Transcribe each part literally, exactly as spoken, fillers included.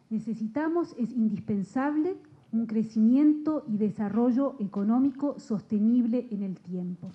necesitamos, es indispensable, un crecimiento y desarrollo económico sostenible en el tiempo.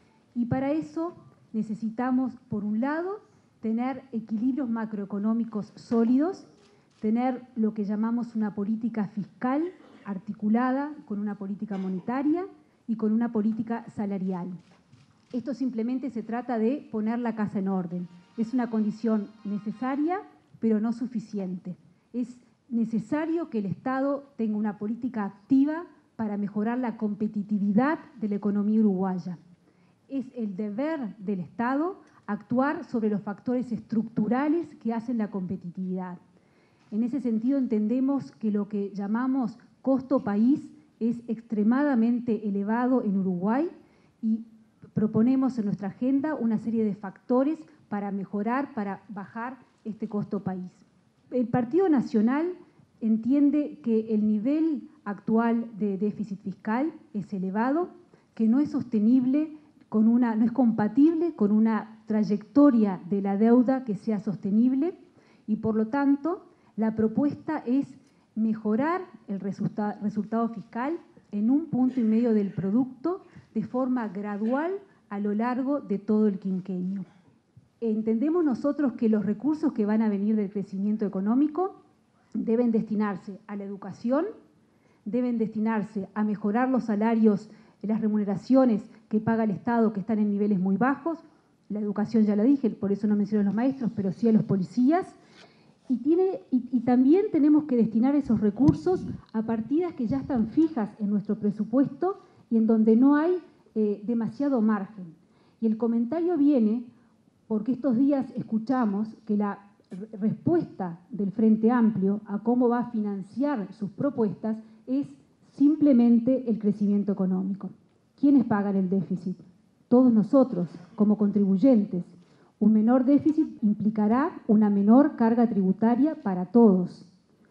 Y para eso necesitamos, por un lado, tener equilibrios macroeconómicos sólidos, tener lo que llamamos una política fiscal articulada con una política monetaria y con una política salarial. Esto simplemente se trata de poner la casa en orden. Es una condición necesaria, pero no suficiente. Es necesario que el Estado tenga una política activa para mejorar la competitividad de la economía uruguaya. Es el deber del Estado actuar sobre los factores estructurales que hacen la competitividad. En ese sentido entendemos que lo que llamamos costo país es extremadamente elevado en Uruguay y proponemos en nuestra agenda una serie de factores para mejorar, para bajar este costo país. El Partido Nacional entiende que el nivel actual de déficit fiscal es elevado, que no es sostenible, con una, no es compatible con una trayectoria de la deuda que sea sostenible y por lo tanto la propuesta es mejorar el resulta, resultado fiscal en un punto y medio del producto de forma gradual a lo largo de todo el quinquenio. Entendemos nosotros que los recursos que van a venir del crecimiento económico deben destinarse a la educación, deben destinarse a mejorar los salarios, las remuneraciones que paga el Estado, que están en niveles muy bajos. La educación ya lo dije, por eso no menciono a los maestros, pero sí a los policías. Y, tiene, y, y también tenemos que destinar esos recursos a partidas que ya están fijas en nuestro presupuesto y en donde no hay eh, demasiado margen. Y el comentario viene porque estos días escuchamos que la respuesta del Frente Amplio a cómo va a financiar sus propuestas es simplemente el crecimiento económico. ¿Quiénes pagan el déficit? Todos nosotros, como contribuyentes. Un menor déficit implicará una menor carga tributaria para todos.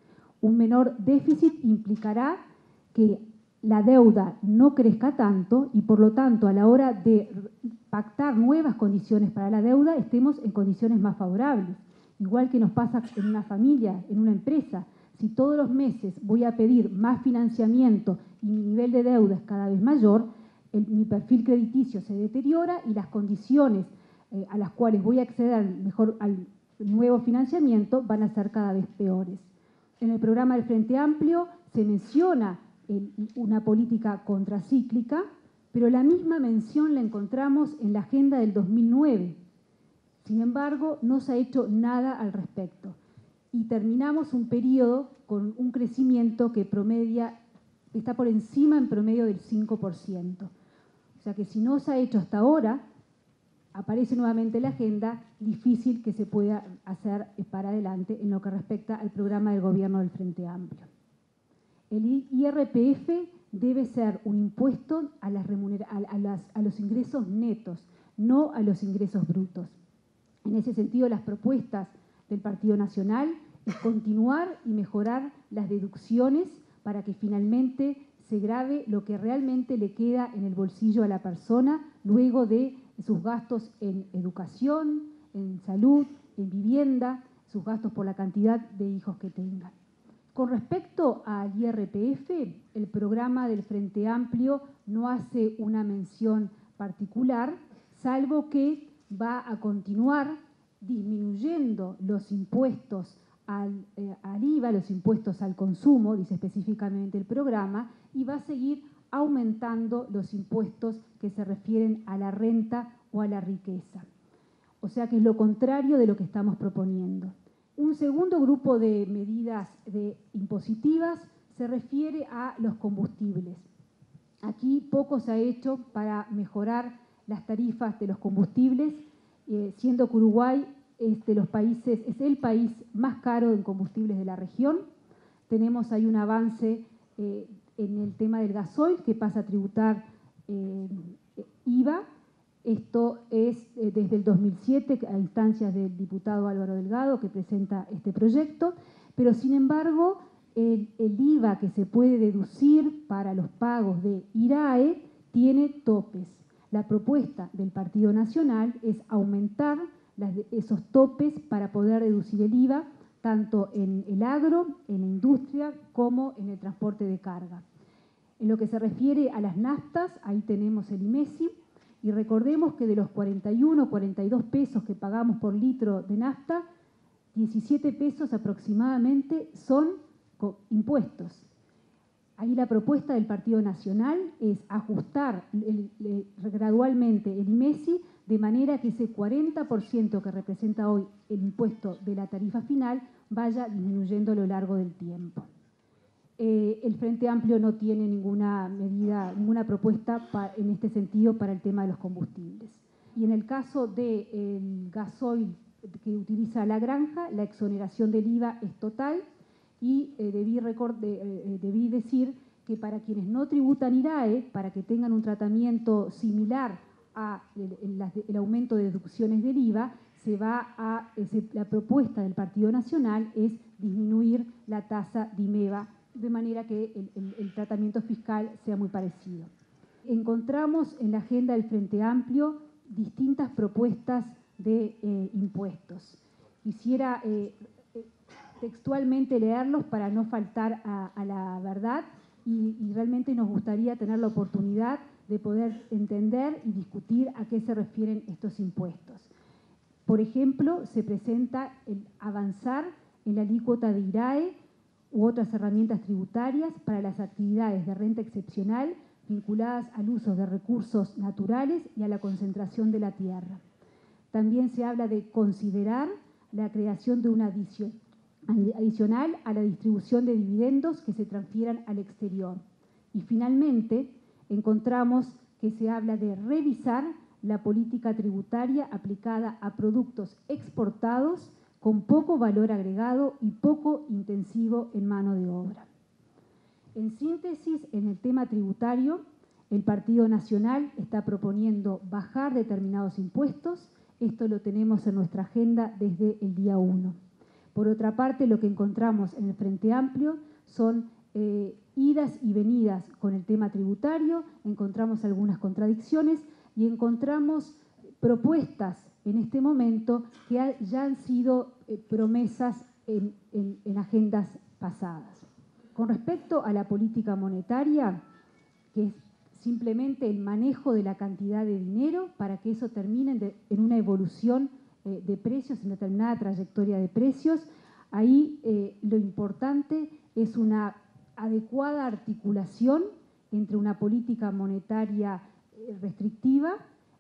Un menor déficit implicará que la deuda no crezca tanto y, por lo tanto, a la hora de pactar nuevas condiciones para la deuda, estemos en condiciones más favorables. Igual que nos pasa en una familia, en una empresa. Si todos los meses voy a pedir más financiamiento y mi nivel de deuda es cada vez mayor, el, mi perfil crediticio se deteriora y las condiciones eh, a las cuales voy a acceder al, mejor, al nuevo financiamiento van a ser cada vez peores. En el programa del Frente Amplio se menciona el, una política contracíclica, pero la misma mención la encontramos en la agenda del dos mil nueve. Sin embargo, no se ha hecho nada al respecto. Y terminamos un periodo con un crecimiento que promedia, está por encima en promedio del cinco por ciento. O sea que si no se ha hecho hasta ahora, aparece nuevamente la agenda, difícil que se pueda hacer para adelante en lo que respecta al programa del gobierno del Frente Amplio. El I R P F debe ser un impuesto a, las remunera a, las, a los ingresos netos, no a los ingresos brutos. En ese sentido, las propuestas del Partido Nacional es continuar y mejorar las deducciones para que finalmente se grave lo que realmente le queda en el bolsillo a la persona luego de sus gastos en educación, en salud, en vivienda, sus gastos por la cantidad de hijos que tengan. Con respecto al I R P F, el programa del Frente Amplio no hace una mención particular, salvo que va a continuar disminuyendo los impuestos al, eh, al I V A, los impuestos al consumo, dice específicamente el programa, y va a seguir aumentando los impuestos que se refieren a la renta o a la riqueza. O sea que es lo contrario de lo que estamos proponiendo. Un segundo grupo de medidas de impositivas se refiere a los combustibles. Aquí poco se ha hecho para mejorar las tarifas de los combustibles, eh, siendo que Uruguay es, de los países, es el país más caro en combustibles de la región. Tenemos ahí un avance eh, en el tema del gasoil, que pasa a tributar eh, I V A. Esto es eh, desde el dos mil siete, a instancias del diputado Álvaro Delgado, que presenta este proyecto, pero sin embargo, el, el I V A que se puede deducir para los pagos de I R A E tiene topes. La propuesta del Partido Nacional es aumentar las, esos topes para poder deducir el I V A, tanto en el agro, en la industria, como en el transporte de carga. En lo que se refiere a las naftas, ahí tenemos el IMESI, y recordemos que de los cuarenta y uno, cuarenta y dos pesos que pagamos por litro de nafta, diecisiete pesos aproximadamente son impuestos. Ahí la propuesta del Partido Nacional es ajustar el, el, gradualmente el IMESI de manera que ese cuarenta por ciento que representa hoy el impuesto de la tarifa final vaya disminuyendo a lo largo del tiempo. Eh, el Frente Amplio no tiene ninguna medida, ninguna propuesta pa, en este sentido para el tema de los combustibles. Y en el caso del gasoil que utiliza la granja, la exoneración del I V A es total y eh, debí, record, de, eh, debí decir que para quienes no tributan I R A E, para que tengan un tratamiento similar a el, el, el aumento de deducciones del I V A, se va a, se, la propuesta del Partido Nacional es disminuir la tasa de IMEVA de manera que el, el, el tratamiento fiscal sea muy parecido. Encontramos en la agenda del Frente Amplio distintas propuestas de eh, impuestos. Quisiera eh, textualmente leerlos para no faltar a, a la verdad y, y realmente nos gustaría tener la oportunidad de poder entender y discutir a qué se refieren estos impuestos. Por ejemplo, se presenta el avanzar en la alícuota de I R A E u otras herramientas tributarias para las actividades de renta excepcional vinculadas al uso de recursos naturales y a la concentración de la tierra. También se habla de considerar la creación de una adición, adicional a la distribución de dividendos que se transfieran al exterior. Y finalmente, encontramos que se habla de revisar la política tributaria aplicada a productos exportados con poco valor agregado y poco intensivo en mano de obra. En síntesis, en el tema tributario, el Partido Nacional está proponiendo bajar determinados impuestos. Esto lo tenemos en nuestra agenda desde el día uno. Por otra parte, lo que encontramos en el Frente Amplio son eh, idas y venidas con el tema tributario, encontramos algunas contradicciones y encontramos propuestas en este momento que ha, ya han sido eh, promesas en, en, en agendas pasadas. Con respecto a la política monetaria, que es simplemente el manejo de la cantidad de dinero para que eso termine de, en una evolución eh, de precios, en determinada trayectoria de precios, ahí eh, lo importante es una adecuada articulación entre una política monetaria eh, restrictiva,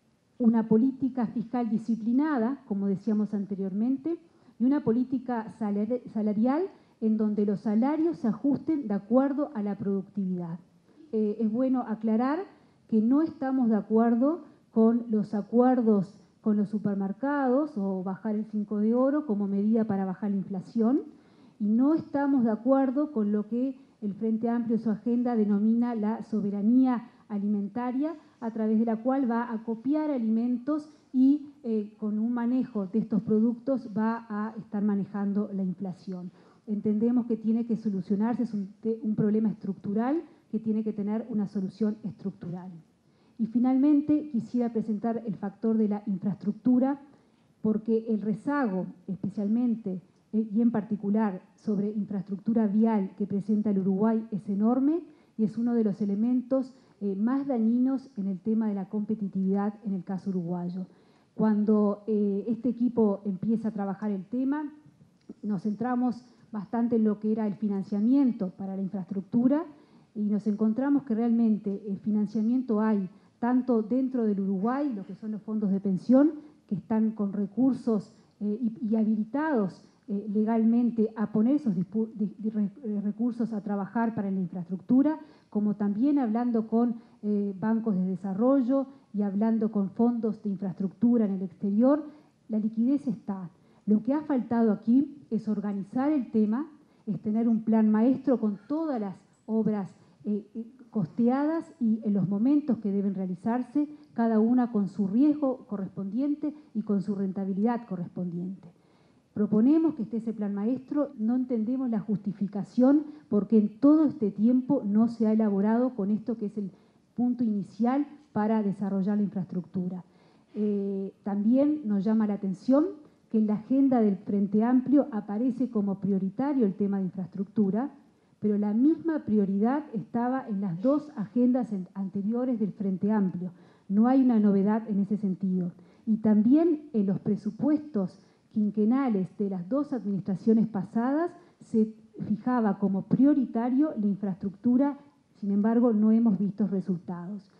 una política fiscal disciplinada, como decíamos anteriormente, y una política salarial en donde los salarios se ajusten de acuerdo a la productividad. Eh, es bueno aclarar que no estamos de acuerdo con los acuerdos con los supermercados o bajar el cinco de oro como medida para bajar la inflación, y no estamos de acuerdo con lo que el Frente Amplio en su agenda denomina la soberanía alimentaria, a través de la cual va a copiar alimentos y eh, con un manejo de estos productos va a estar manejando la inflación. Entendemos que tiene que solucionarse, es un, un problema estructural que tiene que tener una solución estructural. Y finalmente quisiera presentar el factor de la infraestructura, porque el rezago, especialmente eh, y en particular sobre infraestructura vial que presenta el Uruguay, es enorme y es uno de los elementos eh, más dañinos en el tema de la competitividad en el caso uruguayo. Cuando eh, este equipo empieza a trabajar el tema, nos centramos bastante en lo que era el financiamiento para la infraestructura y nos encontramos que realmente el financiamiento hay tanto dentro del Uruguay, lo que son los fondos de pensión, que están con recursos eh, y, y habilitados eh, legalmente a poner esos recursos a trabajar para la infraestructura, como también hablando con eh, bancos de desarrollo y hablando con fondos de infraestructura en el exterior. La liquidez está. Lo que ha faltado aquí es organizar el tema, es tener un plan maestro con todas las obras eh, costeadas y en los momentos que deben realizarse, cada una con su riesgo correspondiente y con su rentabilidad correspondiente. Proponemos que esté ese plan maestro, no entendemos la justificación porque en todo este tiempo no se ha elaborado con esto que es el punto inicial para desarrollar la infraestructura. Eh, también nos llama la atención que en la agenda del Frente Amplio aparece como prioritario el tema de infraestructura, pero la misma prioridad estaba en las dos agendas anteriores del Frente Amplio. No hay una novedad en ese sentido. Y también en los presupuestos quinquenales de las dos administraciones pasadas se fijaba como prioritario la infraestructura, sin embargo no hemos visto resultados.